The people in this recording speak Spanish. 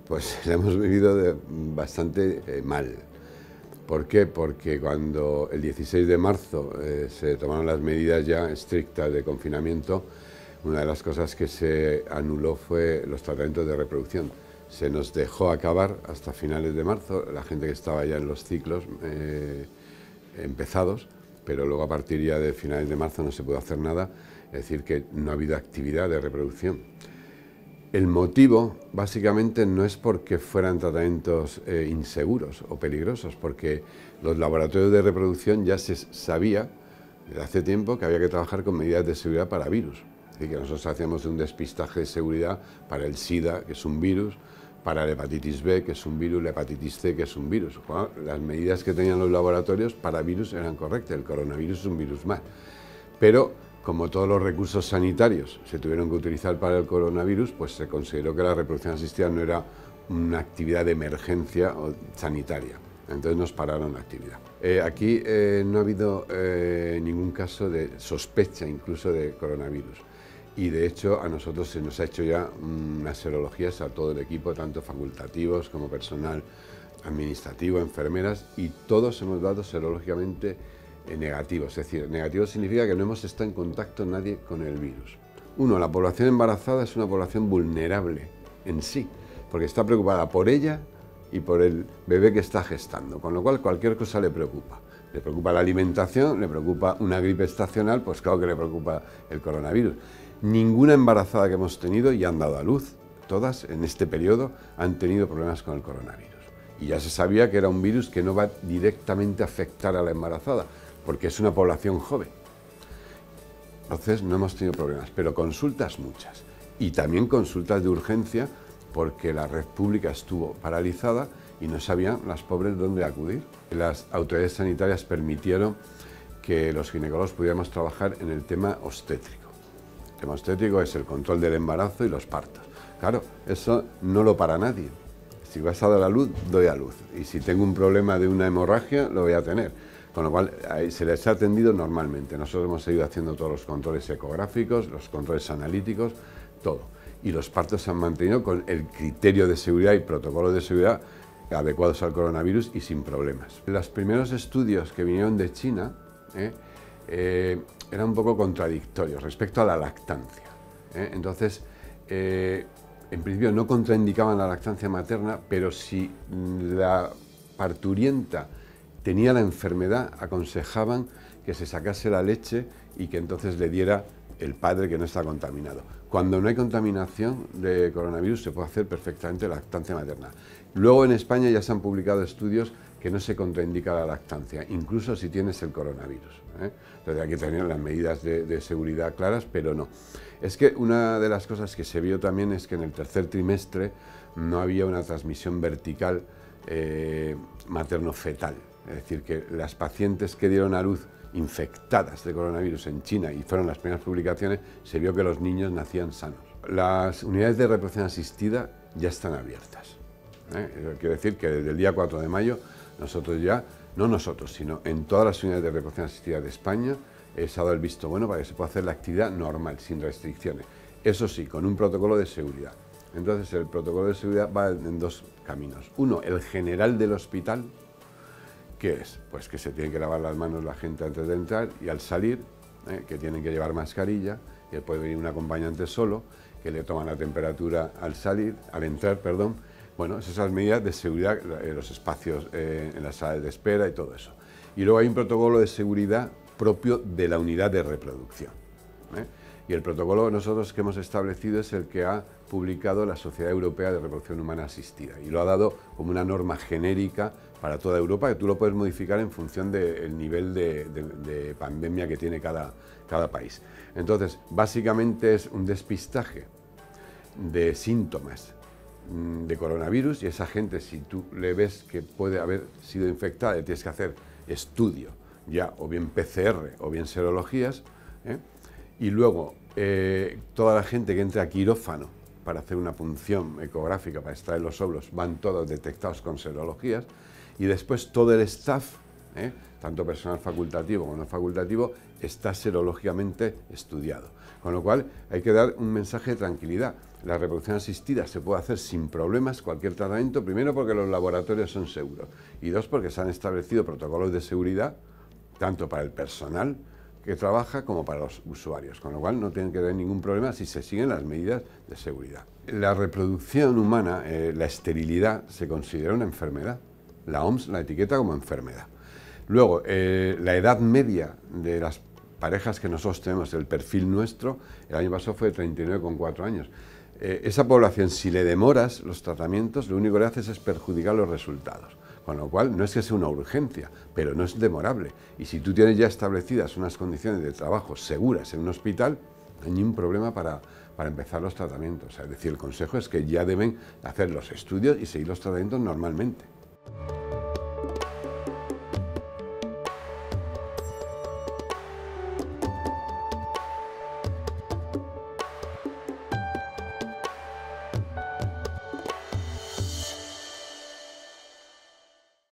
Pues la hemos vivido bastante mal. ¿Por qué? Porque cuando el 16 de marzo se tomaron las medidas ya estrictas de confinamiento, una de las cosas que se anuló fue los tratamientos de reproducción. Se nos dejó acabar hasta finales de marzo, la gente que estaba ya en los ciclos empezados, pero luego a partir ya de finales de marzo no se pudo hacer nada, es decir, que no ha habido actividad de reproducción. El motivo básicamente no es porque fueran tratamientos inseguros o peligrosos, porque los laboratorios de reproducción ya se sabía desde hace tiempo que había que trabajar con medidas de seguridad para virus. Es decir, que nosotros hacíamos un despistaje de seguridad para el SIDA, que es un virus, para la hepatitis B, que es un virus, la hepatitis C, que es un virus. Bueno, las medidas que tenían los laboratorios para virus eran correctas, el coronavirus es un virus más. Pero como todos los recursos sanitarios se tuvieron que utilizar para el coronavirus, pues se consideró que la reproducción asistida no era una actividad de emergencia o sanitaria. Entonces nos pararon la actividad. Aquí no ha habido ningún caso de sospecha incluso de coronavirus. Y de hecho a nosotros se nos ha hecho ya unas serologías a todo el equipo, tanto facultativos como personal administrativo, enfermeras, y todos hemos dado serológicamente negativos. Es decir, negativo significa que no hemos estado en contacto nadie con el virus. Uno, la población embarazada es una población vulnerable en sí, porque está preocupada por ella y por el bebé que está gestando, con lo cual cualquier cosa le preocupa. Le preocupa la alimentación, le preocupa una gripe estacional, pues claro que le preocupa el coronavirus. Ninguna embarazada que hemos tenido y han dado a luz, todas en este periodo han tenido problemas con el coronavirus. Y ya se sabía que era un virus que no va directamente a afectar a la embarazada, porque es una población joven. Entonces no hemos tenido problemas, pero consultas muchas. Y también consultas de urgencia, porque la red pública estuvo paralizada y no sabían las pobres dónde acudir. Las autoridades sanitarias permitieron que los ginecólogos pudiéramos trabajar en el tema obstétrico. El tema obstétrico es el control del embarazo y los partos. Claro, eso no lo para nadie. Si vas a dar a luz, doy a luz. Y si tengo un problema de una hemorragia, lo voy a tener. Con lo cual, se les ha atendido normalmente. Nosotros hemos seguido haciendo todos los controles ecográficos, los controles analíticos, todo. Y los partos se han mantenido con el criterio de seguridad y protocolos de seguridad adecuados al coronavirus y sin problemas. Los primeros estudios que vinieron de China eran un poco contradictorios respecto a la lactancia. Entonces, en principio no contraindicaban la lactancia materna, pero si la parturienta tenía la enfermedad, aconsejaban que se sacase la leche y que entonces le diera el padre que no está contaminado. Cuando no hay contaminación de coronavirus se puede hacer perfectamente lactancia materna. Luego en España ya se han publicado estudios que no se contraindica la lactancia, incluso si tienes el coronavirus. Entonces hay que tener las medidas de seguridad claras, pero no. Es que una de las cosas que se vio también es que en el tercer trimestre no había una transmisión vertical materno-fetal. Es decir, que las pacientes que dieron a luz infectadas de coronavirus en China, y fueron las primeras publicaciones, se vio que los niños nacían sanos. Las unidades de reproducción asistida ya están abiertas. Eso quiere decir que desde el día 4 de mayo, nosotros ya, no nosotros, sino en todas las unidades de reproducción asistida de España, se ha dado el visto bueno para que se pueda hacer la actividad normal, sin restricciones. Eso sí, con un protocolo de seguridad. Entonces, el protocolo de seguridad va en dos caminos. Uno, el general del hospital. ¿Qué es? Pues que se tiene que lavar las manos la gente antes de entrar y al salir, que tienen que llevar mascarilla, que puede venir un acompañante solo, que le toman la temperatura al salir, al entrar, perdón. Bueno, esas medidas de seguridad, los espacios en las salas de espera y todo eso. Y luego hay un protocolo de seguridad propio de la unidad de reproducción. Y el protocolo nosotros que hemos establecido es el que ha publicado la Sociedad Europea de Reproducción Humana Asistida y lo ha dado como una norma genérica para toda Europa, que tú lo puedes modificar en función del nivel de pandemia que tiene cada país. Entonces, básicamente es un despistaje de síntomas de coronavirus y esa gente, si tú le ves que puede haber sido infectada, le tienes que hacer estudio, ya o bien PCR o bien serologías, y luego toda la gente que entre a quirófano para hacer una punción ecográfica para extraer los óvulos van todos detectados con serologías y después todo el staff tanto personal facultativo como no facultativo, está serológicamente estudiado. Con lo cual hay que dar un mensaje de tranquilidad. La reproducción asistida se puede hacer sin problemas, cualquier tratamiento, primero porque los laboratorios son seguros y dos porque se han establecido protocolos de seguridad tanto para el personal que trabaja como para los usuarios, con lo cual no tienen que tener ningún problema si se siguen las medidas de seguridad. La reproducción humana, la esterilidad, se considera una enfermedad. La OMS la etiqueta como enfermedad. Luego, la edad media de las parejas que nosotros tenemos, el perfil nuestro, el año pasado fue de 39,4 años. Esa población, si le demoras los tratamientos, lo único que le haces es perjudicar los resultados. Con lo cual, no es que sea una urgencia, pero no es demorable. Y si tú tienes ya establecidas unas condiciones de trabajo seguras en un hospital, no hay ningún problema para empezar los tratamientos. Es decir, el consejo es que ya deben hacer los estudios y seguir los tratamientos normalmente.